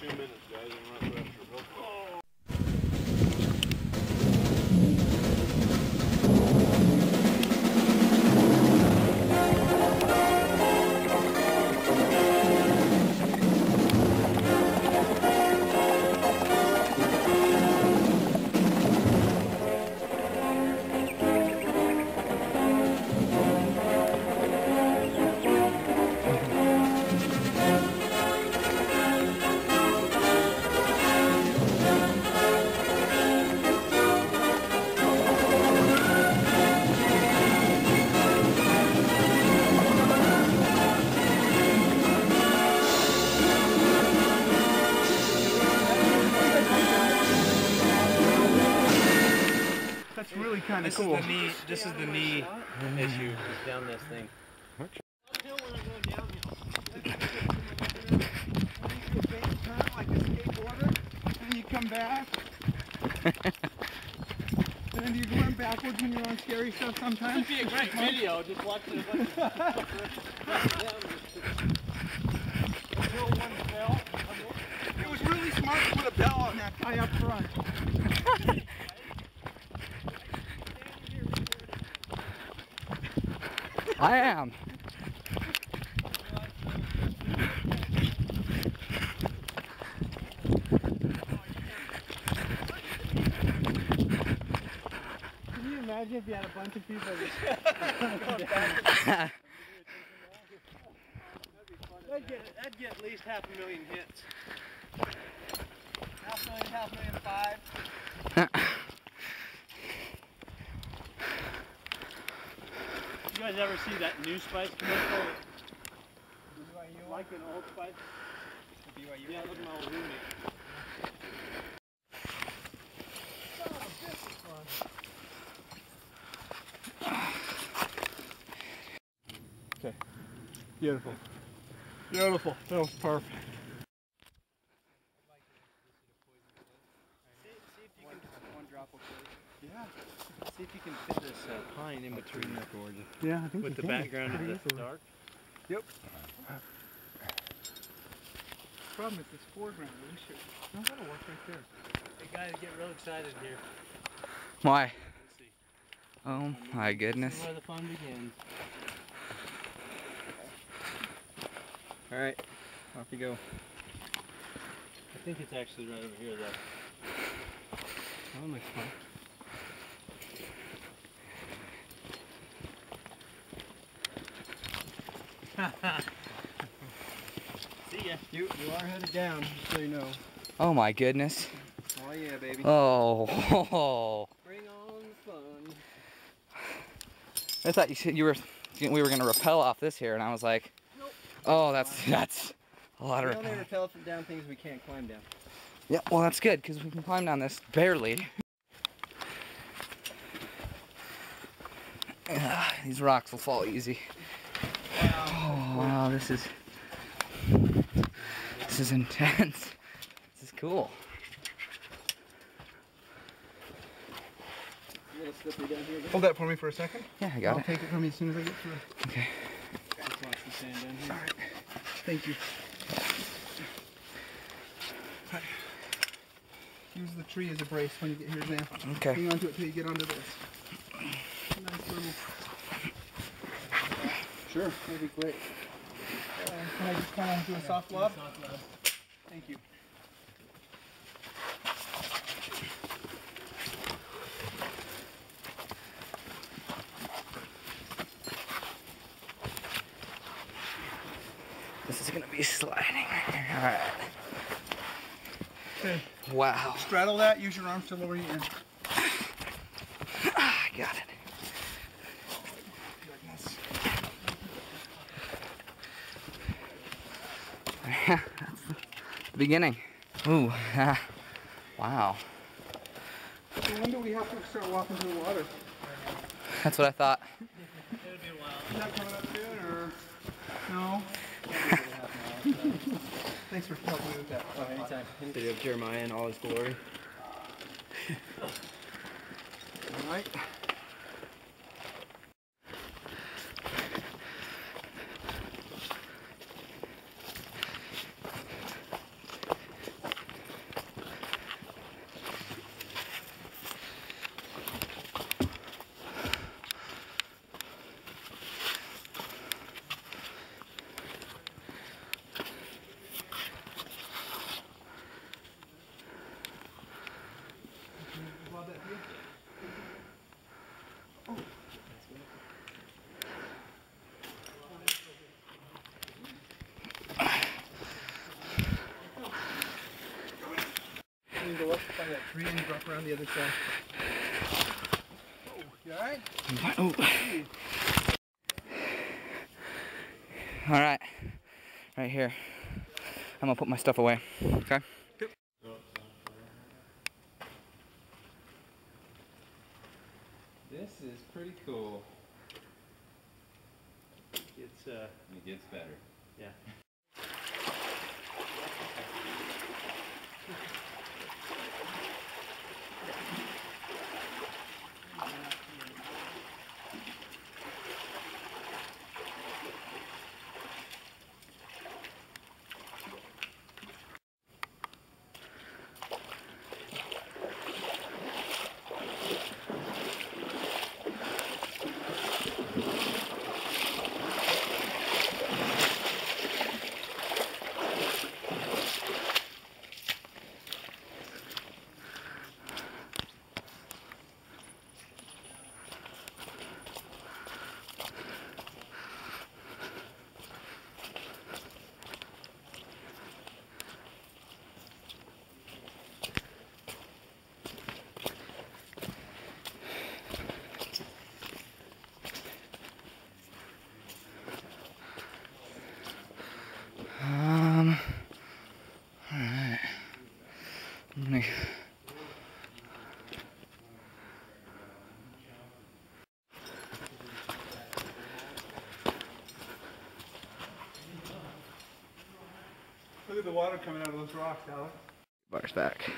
2 minutes, guys, and run for extra hook. Oh. That's really kind of cool. This is the knee issue. Is down this thing. Like a skateboarder, and you come back. And then you run backwards when you're on scary stuff sometimes. It'd be a great video, just watching a bunch of Until one fell. It was really smart to put a bell on that guy up front. I am. Can you imagine if you had a bunch of people just That'd get at least 500,000 hits. 500,000, 500,000. You guys ever see that new Spice commercial? Like an Old Spice? Yeah, look at my old roommate. Okay. Beautiful. Beautiful. That was perfect. See if you can one drop of yeah. See if you can fit this pine in between the yeah, I think with the background of the dark. Yep. Problem is this foreground. We should. No, that'll work right there. Hey guys, get real excited here. Why? Let's see. Oh my goodness. This is where the fun begins. All right, off you go. I think it's actually right over here, though. Oh, that looks fun. See ya. You are headed down, just so you know. Oh my goodness. Oh yeah, baby. Oh. Bring on the fun. I thought you said we were gonna rappel off this here, and I was like, nope. Oh, that's a lot of We only rappel. rappel from down things we can't climb down. Yeah, well that's good because we can climb down this barely. These rocks will fall easy. Oh wow, this is intense. This is cool. Hold that for me for a second. Yeah, I got I'll it. take it from you as soon as I get through. Okay. Just watch the sand down here. Alright. Thank you. Right. Use the tree as a brace when you get here now. Okay. Hang on to it till you get onto this. Nice little. Sure, that'd be great. Can I just kind of do a soft lob? Thank you. This is gonna be sliding right here. Alright. Okay. Wow. Straddle that, use your arms to lower you in. I got it. That's the beginning. Ooh. Wow. So when do we have to start walking through the water? That's what I thought. It'll be a while. Is that coming up soon or no? Thanks for helping me with that. Oh, anytime. Video of Jeremiah in all his glory. Alright. and drop around the other side. Oh, you alright? Oh. Alright. Right here. I'm gonna put my stuff away. Okay? Yep. This is pretty cool. It gets better. Yeah. Alright. Look at the water coming out of those rocks, Alex. Bars back.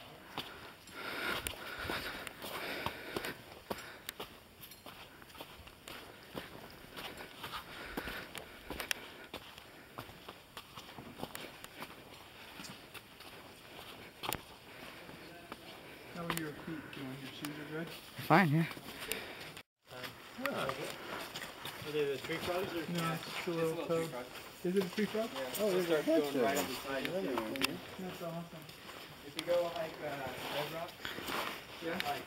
How are your feet doing? Your shoes are good? Fine, yeah. Are they the tree frogs or? No, it's just a little toe. Is it a tree frog? Yeah. Oh, there's start a going right up the side. That's awesome. If you go like Red Rock, Yeah? like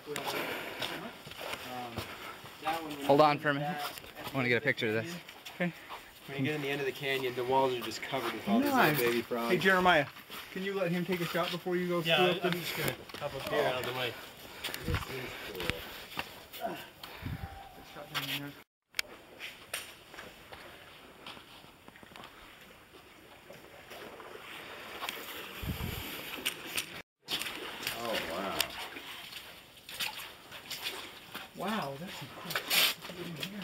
that one. Hold on for a minute. I want to get a picture of this. Okay. When you get in the end of the canyon, the walls are just covered with all Nice. these little baby frogs. Hey, Jeremiah, can you let him take a shot before you go? Yeah, screw up I'm the... just gonna hop up here out of the way. This is cool. shot down in there. Oh wow. Wow, that's some cool stuff to put in here.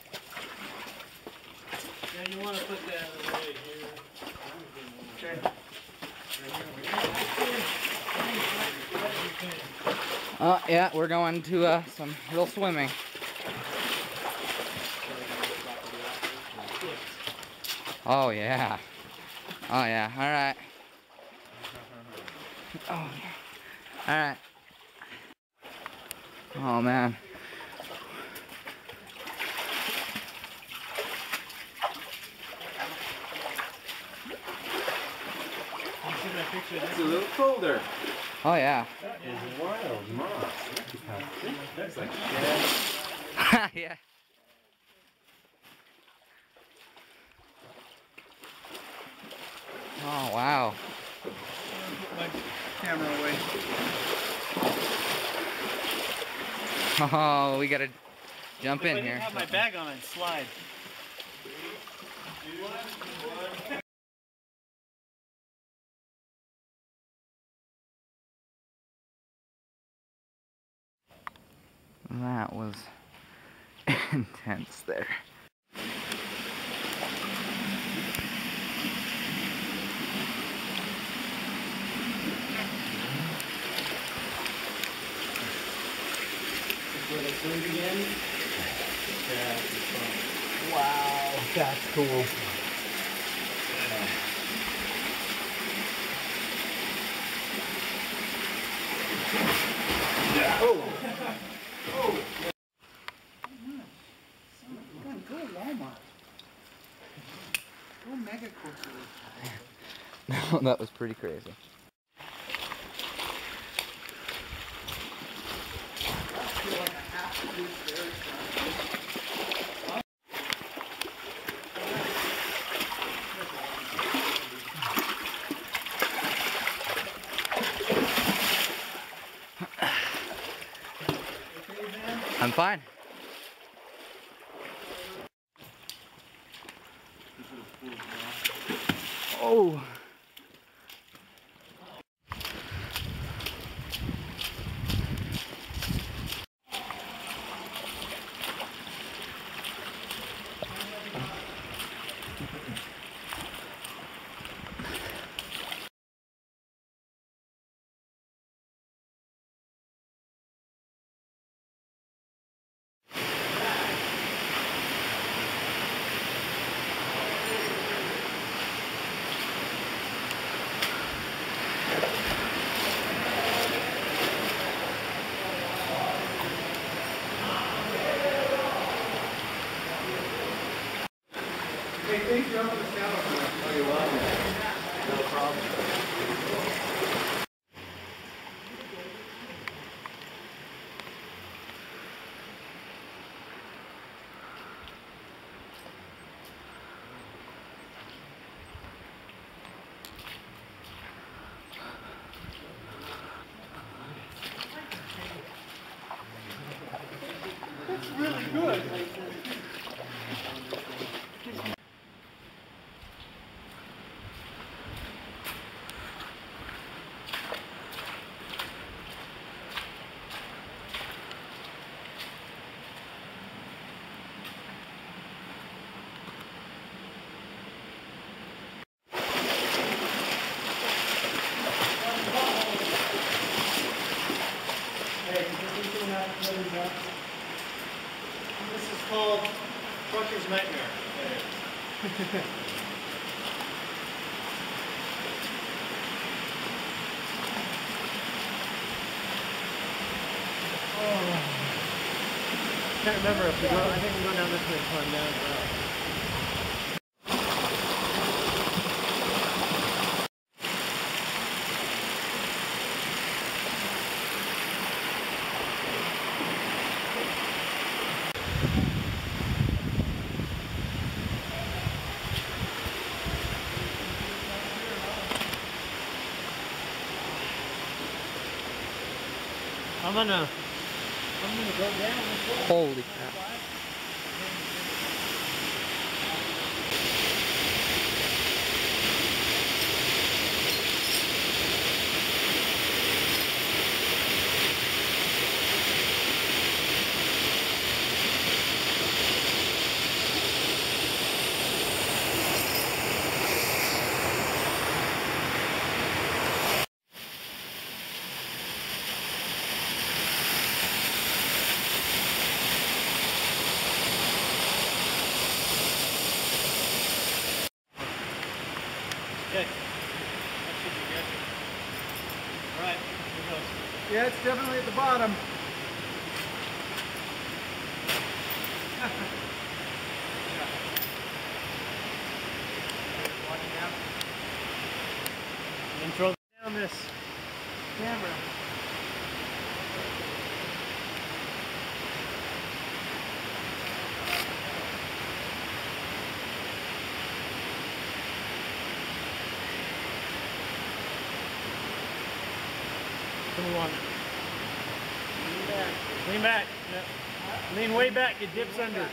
Yeah, you want to put that right here. Okay. Yeah, we're going to some real swimming. Oh yeah. Oh yeah. All right. Oh yeah. All right. Oh man. It's a little colder. Oh yeah. That is wild moss. That's like shit. Yeah. Oh wow. Put my camera away. Oh, we gotta jump in If I here. didn't have my bag on, I'd slide. That was intense there. Wow, that's cool. Go Walmart. Go Mega Corporation. That was pretty crazy. I feel like I have to do this very fast. fine. Oh. Hey, thanks for helping us out. Oh, you're welcome. No problem. That's really good. This is called Trucker's Nightmare. Can't remember if we go. I think we go down this way and climb down. I'm gonna go down this way. Holy crap. Okay. That should be good. Alright, here goes. Yeah, it's definitely at the bottom. And then throw down this camera. Come along. Lean back. Lean back. Yeah. Lean way back. It dips under.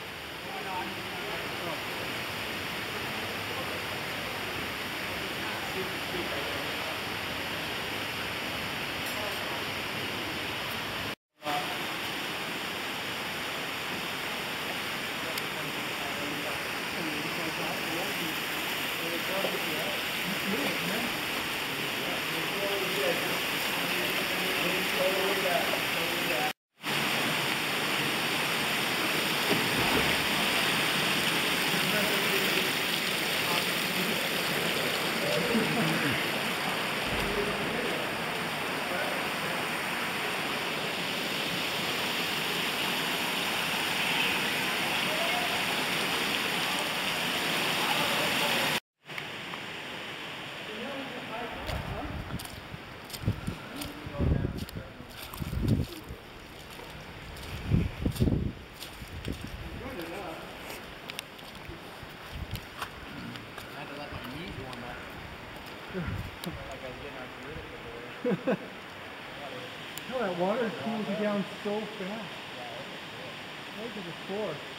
Oh, that water cools you down so fast. think it was 4.